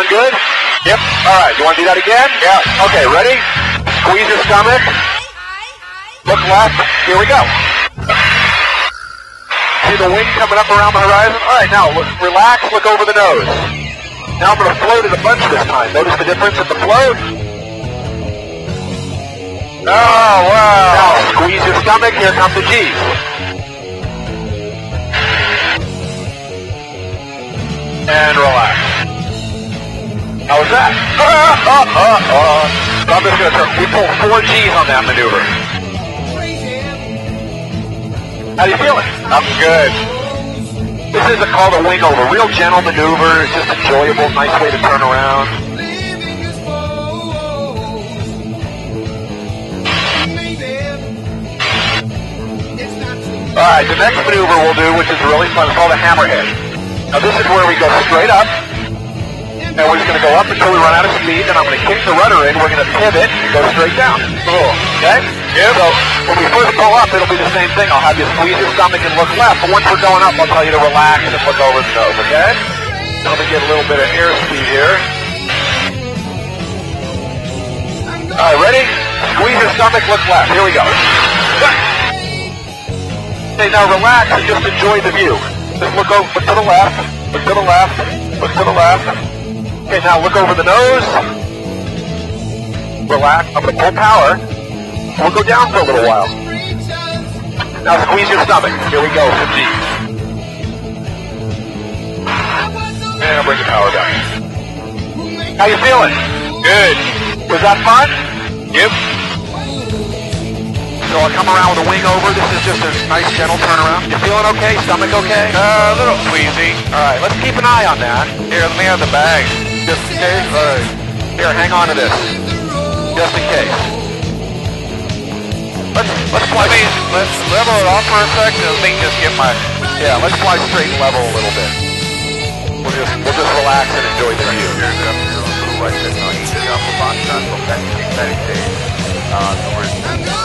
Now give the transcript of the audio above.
Feeling good? Yep. All right, you want to do that again? Yeah. Okay, ready? Squeeze your stomach. Look left. Here we go. See the wing coming up around the horizon? All right, now look, relax, look over the nose. Now I'm going to float it a bunch this time. Notice the difference in the float? Oh, wow. Now squeeze your stomach. Here come the G's. And relax. How was that? So I'm just going to turn. We pull 4 G's on that maneuver. How do you feeling? I'm good. This isn't called a wing over. Real gentle maneuver. It's just enjoyable. Nice way to turn around. Alright, the next maneuver we'll do, which is really fun, is called a hammerhead. Now this is where we go straight up. And we're just going to go up until we run out of speed, and I'm going to kick the rudder in, we're going to pivot and go straight down. Cool. Okay? Yep. So, when we first pull up, it'll be the same thing. I'll have you squeeze your stomach and look left, but once we're going up, I'll tell you to relax and look over the nose, okay? Let me get a little bit of airspeed here. Alright, ready? Squeeze your stomach, look left. Here we go. Okay, now relax and just enjoy the view. Just look over, look to the left, look to the left, look to the left. Okay, now look over the nose. Relax. I'm going to pull power. We'll go down for a little while. Now squeeze your stomach. Here we go, some G's. And I'll bring the power down. How you feeling? Good. Was that fun? Yep. So I'll come around with a wing over. This is just a nice gentle turnaround. You feeling okay? Stomach okay? A little queasy. Alright, let's keep an eye on that. Here, let me have the bag. Just in case. Alright. Here, hang on to this. Just in case. Let's level it off for a second. Let me just get my... Yeah, let's fly straight and level a little bit. We'll just relax and enjoy the view.